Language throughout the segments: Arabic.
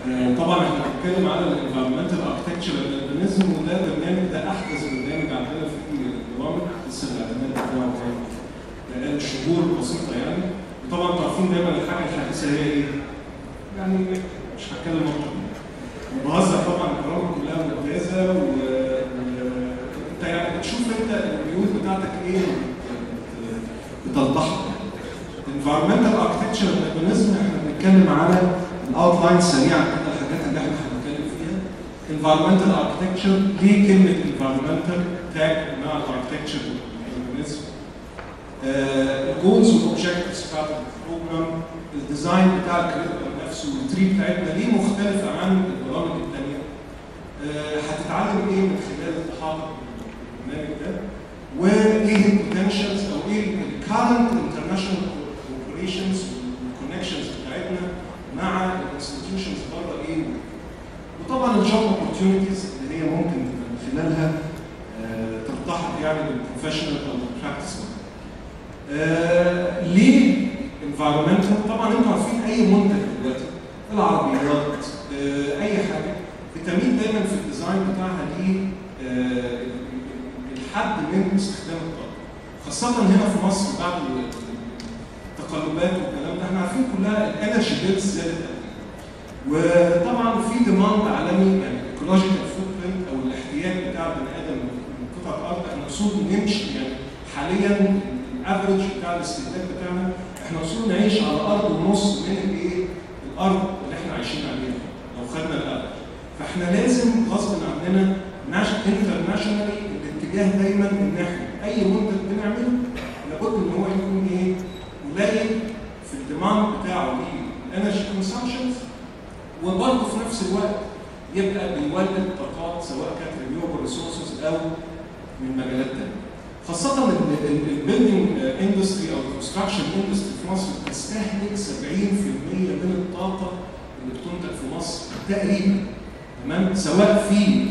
طبعا احنا بنتكلم على الانفايرمنتال اركتكتشر اوربانيزم، وده برنامج ده احدث برنامج عندنا في البرامج، لسه الاعتماد بتاعه بقاله شهور بسيطه يعني. وطبعا انتوا عارفين دايما الحاجه الحديثه هي ايه؟ يعني مش هتكلم بهزر طبعا، البرامج كلها ممتازه وانت يعني بتشوف انت الميول بتاعتك ايه بتلتحق. الانفايرمنتال اركتكتشر اوربانيزم احنا بنتكلم على الاوتلاين سريعا كده، الحاجات اللي احنا هنتكلم فيها. environmental architecture، ليه كلمه environmental تاج مع الاركتكتشر اوربانيزم؟ الجولز والاوبجكتيفز بتاعت البروجرام، الديزاين بتاع الكريكولم نفسه والتري بتاعتنا ليه مختلفه عن البرامج الثانيه. هتتعلم ايه من خلال التحاضر بالبرنامج ده، وايه البوتنشالز او ايه الكارنت انترناشونال كوبريشنز والكونكشنز بتاعتنا مع الانستتيوشنز بره ايه. وطبعا الجوب اوبورتيونيتيز اللي هي ممكن من خلالها تلتحق يعني بالبروفيشنال او بالبراكتس. ليه انفايرمنتال؟ طبعا انتوا عارفين اي منتج دلوقتي، العربيات، اي حاجه بتميل دايما في الديزاين بتاعها ليه الحد من استخدام الطاقه، خاصه هنا في مصر بعد التقلبات والكلام ده احنا عارفين كلها الانرجي بيلز زادت قوي. وطبعا في ديماند عالمي، يعني الايكولوجيكال فوت برنت او الاحتياج بتاع البني ادم من قطعه ارض، احنا وصلنا نمشي يعني حاليا الافرج بتاع الاستهلاك بتاعنا احنا وصلنا نعيش على ارض ونص من الايه؟ الارض اللي احنا عايشين عليها لو خدنا الافرج. فاحنا لازم غصب عننا انترناشونالي الاتجاه دايما ان احنا اي منتج بنعمله لابد ان هو يكون ايه؟ قليل في الديماند بتاعه للانرجي كونسامشنز، وبرضه في نفس الوقت يبقى بيولد طاقات سواء كانت رينيوبل ريسورسز او من مجالات ثانيه. خاصة البيلدنج اندستري او الكونستراكشن اندستري في مصر بتستهلك 70% من الطاقة اللي بتنتج في مصر تقريبا، تمام؟ سواء في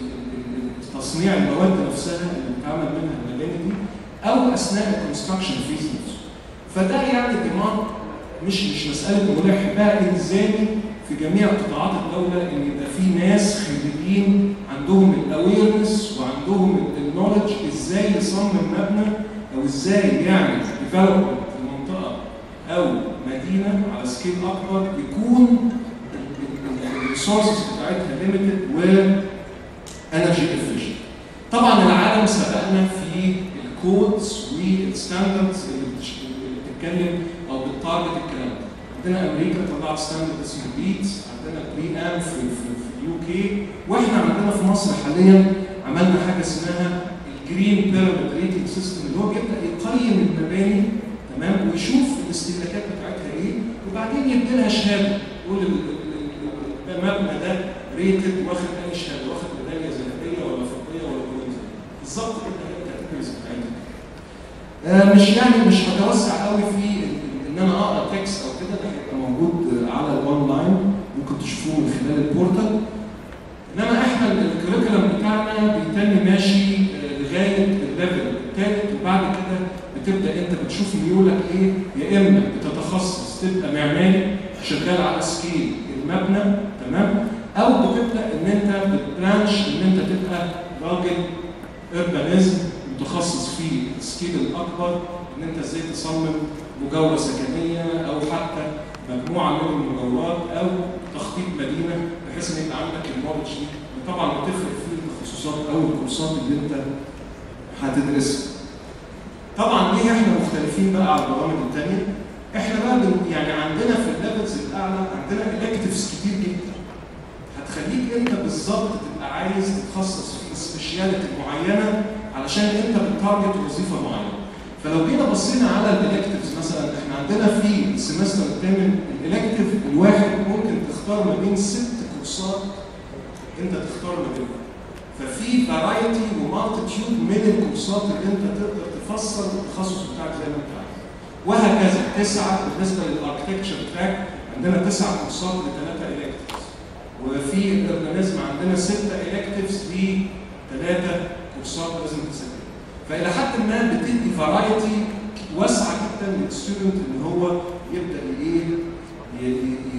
تصنيع المواد نفسها اللي بتتعمل منها المباني دي او اثناء الكونستراكشن فيز نفسه. فده يعني ديماند مش مسألة ملح، بقى الزامي في جميع قطاعات الدولة ان يبقى في ناس خريجين عندهم الاويرنس وعندهم النولج ازاي يصمم مبنى او ازاي يعمل ديفلوبمنت في منطقة او مدينة على سكيل اكبر يكون الريسورسز بتاعتها ليميتد وانرجي افيشنت. طبعا العالم سبقنا في الكودز والستاندردز اللي بتتكلم او بتارجت الكلام ده. عندنا امريكا طلعت ستاندرد اسمه بيتس، عندنا بري ام في اليو كي، واحنا عندنا في مصر حاليا عملنا حاجه اسمها الجرين بيراميد ريتنج سيستم، اللي هو بيبدا يقيم المباني تمام ويشوف الاستهلاكات بتاعتها ايه، وبعدين يدي لها شهاده يقول المبنى ده ريتد واخد اي شهاده، واخد ميداليه ذهبيه ولا فضيه ولا برونزيه بالظبط كده هي الكاتيجوريز بتاعتها. مش هتوسع قوي في ان انا اقرا تكست او كده، ده هيبقى موجود على الاونلاين ممكن تشوفوه من خلال البورتال. انما احنا الكريكولم بتاعنا بيتم ماشي لغايه الليفل الثالث، وبعد كده بتبدا انت بتشوف ميولك ايه، يا اما بتتخصص تبقى معماري شغال على سكيل المبنى تمام، او بتبدا ان انت بتبرانش ان انت تبقى راجل urbanism متخصص في السكيل الاكبر، ان انت ازاي تصمم مجاوره سكنيه او حتى مجموعه من المجاورات او تخطيط مدينه، بحيث ان يبقى عندك النولج دي. وطبعا بتفرق في التخصصات او الكورسات اللي انت هتدرسها. طبعا ليه احنا مختلفين بقى على البرامج الثانيه؟ احنا بقى يعني عندنا في الليفلز الاعلى عندنا الكتيفز كتير جدا هتخليك انت بالظبط تبقى عايز تتخصص في سبيشاليتي معينه علشان انت بتارجت وظيفه معينه. فلو جينا بصينا على الالكتيفز مثلا، احنا عندنا في السمستر الثامن الالكتيف الواحد ممكن تختار ما بين 6 كورسات انت تختار ما بينهم. ففي فرايتي ومالتيتيود من الكورسات اللي انت تقدر تفسر التخصص بتاعك زي ما انت عايز. وهكذا 9 بالنسبه للاركتكتشر تراك عندنا 9 كورسات ل3 الكتيفز. وفي الاربانيزم عندنا 6 الكتيفز ل3 كورسات لازم تسجلها. فإلى حد ما بتدي فرايتي واسعة جدا للستودنت ان هو يبدأ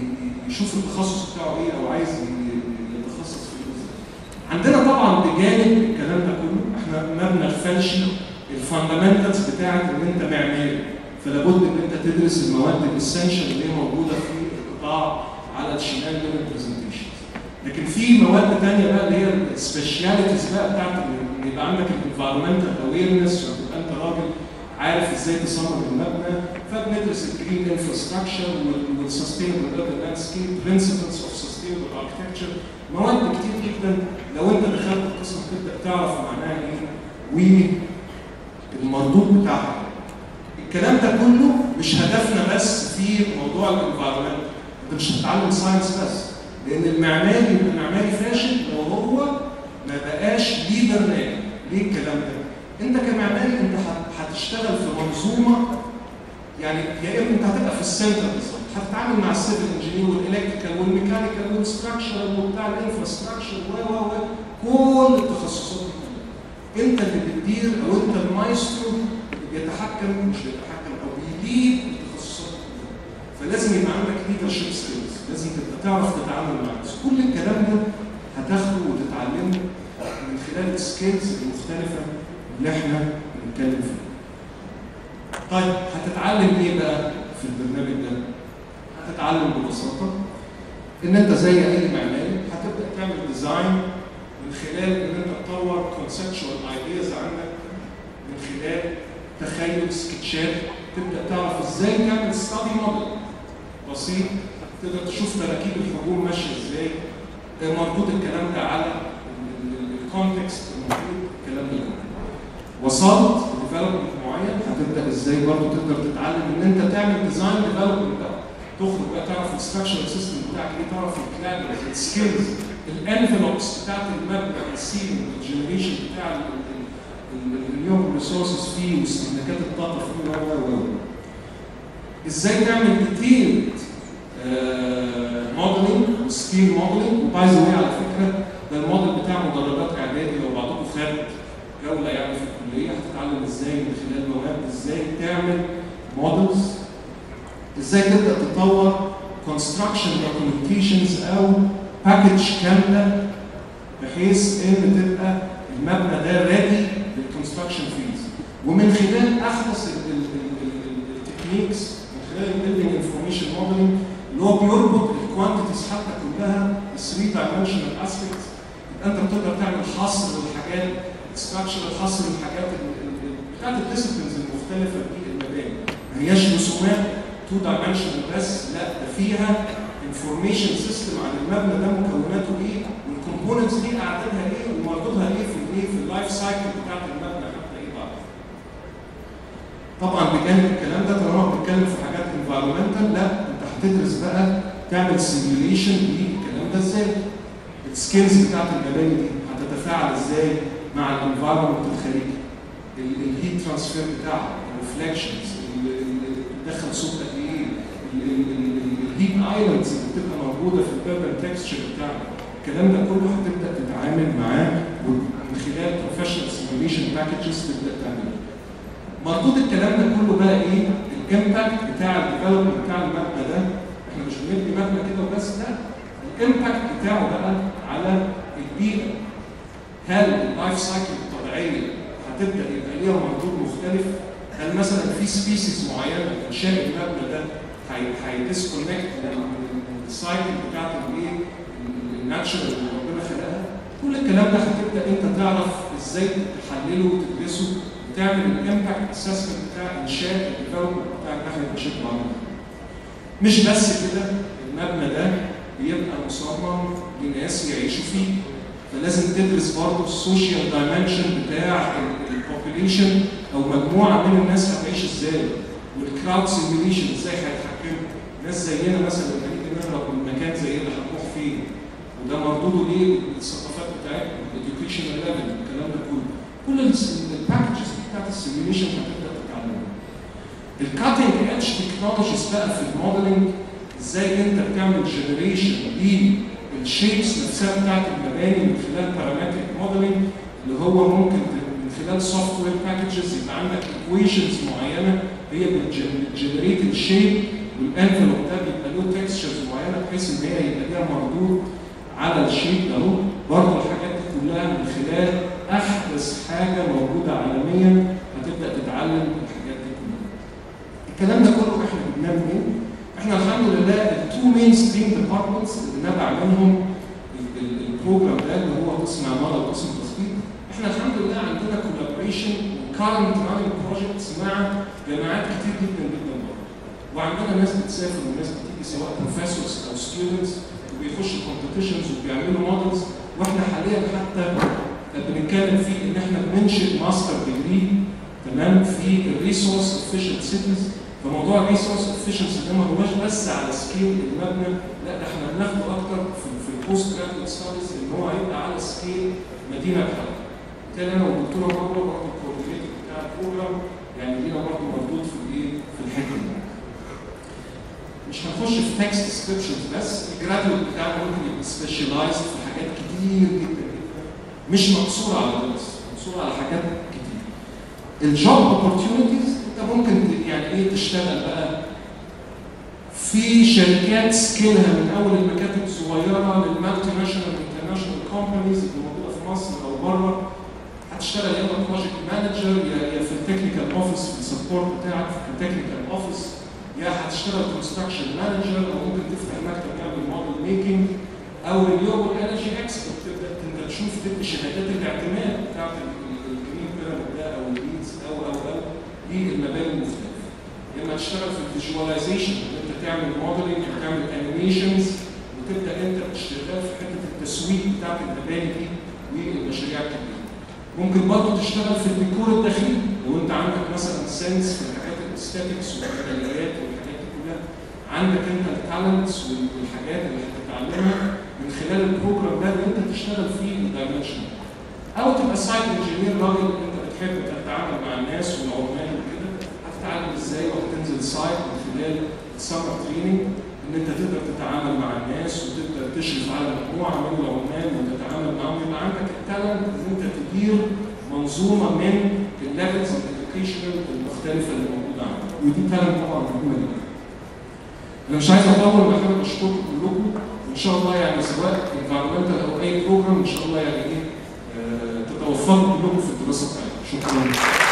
يشوف التخصص بتاعه ايه او عايز يتخصص في ايه. عندنا طبعا بجانب الكلام ده كله احنا ما بنغفلش الفاندامنتالز بتاعت ان انت معماري، فلا بد ان انت تدرس المواد الاسنشال اللي هي موجوده في القطاع على الشمال من البرزنتيشنز. لكن في مواد ثانيه بقى اللي هي السبيشاليتيز بقى بتاعت ان يبقى عندك الانفايرمنتال اويرنس وتبقى انت راجل عارف ازاي تصمم المبنى، فبندرس الجرين انفراستراكشر والسستينبل urban landscape برنسبلز اوف سستينبل اركتكتشر، مواد كتير جدا لو انت دخلت القسم تبدا تعرف معناها ايه والمردود بتاعها. الكلام ده كله مش هدفنا بس في موضوع الانفايرمنت، انت مش هتتعلم ساينس بس، لان المعماري يبقى معماري فاشل لو هو ما بقاش ليدر ناجح. ليه الكلام ده؟ انت كمعماري انت هتشتغل في منظومه، يعني يا اما انت هتبقى في السنتر بالظبط، هتتعامل مع السيفل انجينير والالكتريكال والميكانيكال والستراكشر وبتاع الانفراستراكشر و كل التخصصات دي كلها. انت اللي بتدير او انت المايسترو اللي بيتحكم مش بيتحكم او بيدير التخصصات دي كلها. فلازم يبقى عندك ليدرشيب سكيلز، لازم تبقى تعرف تتعامل مع الناس. كل الكلام ده هتاخده وتتعلمه من خلال السكيلز المختلفه اللي احنا بنتكلم فيها. طيب هتتعلم ايه بقى في البرنامج ده؟ هتتعلم ببساطه ان انت زي اي معماري هتبدا تعمل ديزاين من خلال ان انت تطور كونسبشوال ايدياز عندك، من خلال تخيل سكتشات، تبدا تعرف ازاي تعمل ستادي موديل بسيط، تقدر تشوف تراكيب الحجوم ماشيه ازاي، مردود الكلام ده على الكونتكست الموجود، الكلام ده كله. وصلت لديفلوبمنت معين هتبدا ازاي برضه تقدر تتعلم ان انت تعمل ديزاين ديفلوبمنت بقى، تخرج بقى تعرف الستراكشر سيستم بتاعك ايه، تعرف الكلابرز، السكيلز، الانفلوبس بتاعت المبنى، السيلينج، الجنريشن بتاع الرينيوبل ريسورسز فيه واستهلاكات الطاقه فيه ازاي تعمل ديتيلد موديلنج وسكيل موديلنج. وباي ذا واي على فكره ده الموديل بتاع مدرجات اعدادي، لو بعضكم خد جوله يعني في الكليه هتتعلم ازاي من خلال مواد ازاي تعمل موديلز، ازاي تبدا تطور كونستراكشن دوكيومنتيشنز او باكج كامله بحيث ان تبقى المبنى ده ريدي للكونستراكشن فيز. ومن خلال احدث التكنيكس من خلال البيلدنج انفورميشن موديلنج اللي هو بيربط الكوانتيتيز حتى كلها ب 3 دايمنشنال اسبيكتس، يبقى انت بتقدر تعمل حصر للحاجات، ستراكشر حصر للحاجات بتاعت الديسبلينز المختلفه في المباني. ما هياش رسومات 2 دايمنشنال بس، لا ده فيها انفورميشن سيستم عن المبنى ده مكوناته ايه، والكومبوننتس دي اعدادها ايه ومردودها ايه في اللايف سايكل بتاعت المبنى حتى ايه بعد. طبعا بجانب الكلام ده طالما بنتكلم في حاجات انفايرمنتال، لا انت هتدرس بقى تعمل سيميوليشن للكلام ده ازاي. السكيلز بتاعت المباني دي هتتفاعل ازاي مع الانفايرمنت الخارجي، الهيت ترانسفير بتاعها، الريفلكشنز، بتدخل صوت قد ايه، الهيت ايلاندز اللي بتبقى موجوده في البيربن تكستشر بتاعها، الكلام ده كله هتبدا تتعامل معاه من خلال بروفيشنال سيميوليشن باكجز تبدا تعمله. مردود الكلام ده كله بقى ايه؟ الامباكت بتاع الديفلوبمنت بتاع المبنى ده، احنا مش بنبني مبنى كده وبس، لا الامباكت بتاعه بقى على البيئه. هل اللايف سايكل الطبيعيه هتبدا يبقى ليها مردود مختلف؟ هل مثلا في سبيسيز معينه انشاء المبنى ده هيديسكونكت من السايكل بتاعت الايه؟ الناتشرال اللي ربنا خلقها؟ كل الكلام ده هتبدا انت تعرف ازاي تحلله وتدرسه وتعمل الامباكت اسسمنت بتاع انشاء الديفلوبمنت بتاع الناحيه بشكل عام. مش بس كده، المبنى ده بيبقى مصمم لناس يعيشوا فيه، فلازم تدرس برضه السوشيال دايمنشن بتاع البوبيليشن او مجموعه من الناس هتعيش ازاي، والكراود سيميوليشن ازاي هيتحكموا. ناس زينا مثلا لما نيجي نهرب من مكان زي ده هنروح فين؟ وده مردوده ليه؟ الثقافات بتاعتنا، الاديوكيشن ليفل، الكلام ده كله. كل الباكجز بتاعت السيميوليشن هتبدا تتعلمها. الكاتنج ايدج تكنولوجيز بقى في الموديلنج، ازاي انت بتعمل جنريشن للشيبس نفسها بتاعت المباني من خلال بارامتريك موديلنج، اللي هو ممكن من خلال سوفت وير باكجز يبقى عندك ايكويشنز معينه هي بتجنريت الشيب والانفلوب ده بيبقى له تكستشرز معينه بحيث ان هي يبقى ليها مردود على الشيب ده اهو. برضه الحاجات دي كلها من خلال احدث حاجه موجوده عالميا هتبدا تتعلم الحاجات دي كلها. الكلام ده كله احنا جبناه منين؟ احنا الحمد لله التو مين ستريم ديبارتمنتس اللي نبع منهم البروجرام ده اللي هو قسم عماره وقسم تخطيط، احنا الحمد لله عندنا كولابوريشن وكارنت راننج بروجكتس مع جامعات كتير جدا جدا بره. وعندنا ناس بتسافر وناس بتيجي سواء بروفيسورز او ستودنتس وبيخشوا كومبيتيشنز وبيعملوا مودلز، واحنا حاليا حتى بنتكلم فيه ان احنا بننشئ ماستر ديجري تمام في الريسورس افيشنت سيتيز. فموضوع الريسورس افيشنسي ده ما هوش بس على سكيل المبنى، لا ده احنا بناخده اكتر في البوست جرافيك ستاديز ان هو هيبقى على سكيل مدينه بحالها. بالتالي انا والدكتوره برضه الكوردينيتور بتاع البروجرام يعني لينا برضه مردود في الايه؟ في الحته دي. مش هنخش في تكست ديسكربشنز بس، الجرادويت بتاعنا ممكن يبقى سبيشالايزد في حاجات كتير جدا جدا، مش مقصوره على درس، مقصوره على حاجات كتير. الجوب اوبورتيونيتيز انت ممكن يعني ايه تشتغل بقى في شركات سكيلها من اول المكاتب الصغيره للمالتي ناشونال انترناشونال كومبانيز اللي موجوده في مصر او بره. هتشتغل يا اما بروجكت مانجر يا في التكنيكال اوفيس في السبورت بتاعك في التكنيكال اوفيس، يا هتشتغل كونستراكشن مانجر، او ممكن تفتح مكتب يعمل موديل ميكنج، او رينيوبل انرجي اكسبرت تبدا انت تشوف تدي شهادات الاعتماد بتاعت الجرين بيراميد ده او الليدز او دي المباني المختلفه. يا اما تشتغل في الفيجواليزيشن ان انت تعمل موديلنج وتعمل انيميشنز وتبدا انت تشتغل في حته التسويق بتاعت المباني دي والمشاريع الكبيره. ممكن برضه تشتغل في الديكور الداخلي لو انت عندك مثلا سنس في الحاجات الاستاتكس والجاليريات والحاجات دي كلها، عندك انت التالنتس والحاجات اللي هتتعلمها من خلال البروجرام ده اللي انت تشتغل فيه الدايمنشن. او تبقى سايت انجينير راجل انت بتحب تتعامل مع الناس والعمال وكده، هتتعلم ازاي وهتنزل سايت من خلال السمر تريننج ان انت تقدر تتعامل مع الناس وتقدر تشرف على مجموعه من العمال وتتعامل معاهم، يبقى عندك التالنت ان انت تدير منظومه من الليفلز الاديوكيشنال المختلفه اللي موجوده عندك، ودي تالنت طبعا مهمه جدا. انا مش عايز اطول، انا حابب اشكركم كلكم، وان شاء الله يعني سواء انفايرمنتال او اي بروجرام ان شاء الله يعني ايه تتوفروا كلكم في الدراسه بتاعتكم. شكرا.